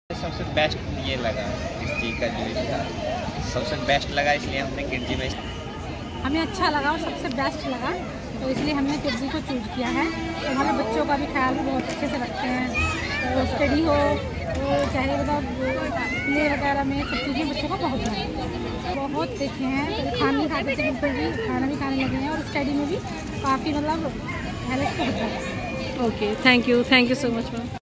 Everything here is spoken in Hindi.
सबसे बेस्ट ये लगा इस चीज़ का, जो सबसे बेस्ट लगा, इसलिए हमने किडजी में हमें अच्छा लगा और सबसे बेस्ट लगा, तो इसलिए हमने किडजी को चूज़ किया है। तो हमारे बच्चों का भी ख्याल भी बहुत अच्छे से रखते हैं, तो स्टडी हो तो चाहे मतलब प्ले वगैरह में सब चीज़ें बच्चों को बहुत देखे हैं। तो खाना खाते थे, बिल्कुल भी खाना भी खाने लगे हैं और स्टडी में भी काफ़ी मतलब हेल्प होता है। Okay, thank you so much ma'am.